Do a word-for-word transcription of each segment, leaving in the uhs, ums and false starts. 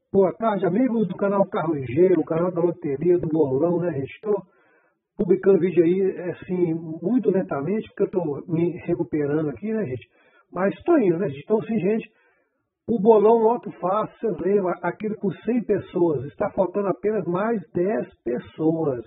Boa tarde, amigos do canal Carlos G, o canal da loteria, do bolão, né, gente? Estou publicando vídeo aí, assim, muito lentamente, porque eu estou me recuperando aqui, né, gente? Mas estou indo, né, gente? Então, assim, gente, o bolão Loto Fácil, vocês lembram, aquele com cem pessoas, está faltando apenas mais dez pessoas.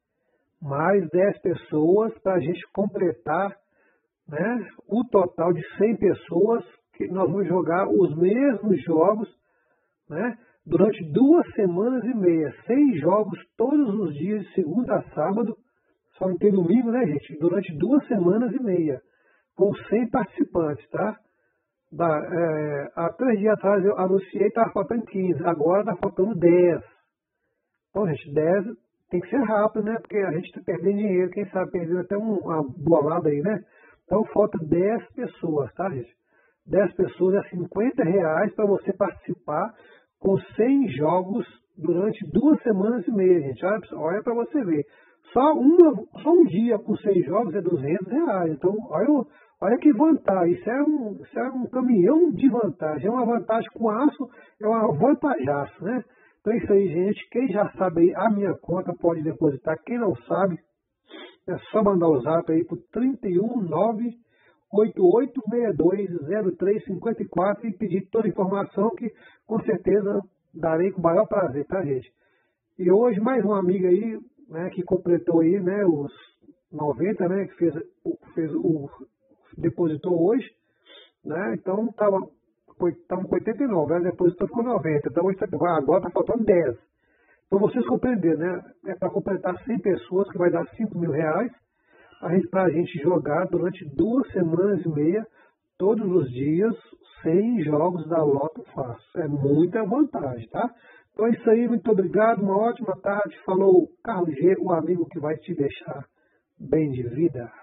Mais dez pessoas para a gente completar, né, o total de cem pessoas, que nós vamos jogar os mesmos jogos, né, durante duas semanas e meia, seis jogos todos os dias, de segunda a sábado, só não tem domingo, né, gente? Durante duas semanas e meia, com cem participantes, tá? Da, é, há três dias atrás eu anunciei, estava faltando quinze, agora está faltando dez. Então, gente, dez tem que ser rápido, né? Porque a gente está perdendo dinheiro, quem sabe perdendo até um, uma bolada aí, né? Então, falta dez pessoas, tá, gente? dez pessoas é cinquenta reais para você participar com cem jogos durante duas semanas e meia, gente. Olha, olha para você ver. Só, uma, só um dia com cem jogos é duzentos reais. Então, olha, olha que vantagem. Isso é, um, isso é um caminhão de vantagem. É uma vantagem com aço, é uma vantajaço, né? Então é isso aí, gente. Quem já sabe aí, a minha conta pode depositar. Quem não sabe, é só mandar o zap aí pro trinta e um, nove oito oito seis dois zero três cinco quatro e pedir toda a informação que com certeza darei com o maior prazer, tá, gente? E hoje mais uma amiga aí, né, que completou aí, né, os noventa, né, que fez, fez o depositou hoje, né? Então tava estamos com oitenta e nove, ela depositou com noventa, então hoje tá, agora está faltando dez. Para vocês compreenderem, né? É para completar cem pessoas, que vai dar cinco mil reais, para a gente jogar durante duas semanas e meia, todos os dias, cem jogos da Loto Fácil. É muita vantagem, tá? Então é isso aí, muito obrigado, uma ótima tarde. Falou Carlos G, o amigo que vai te deixar bem de vida.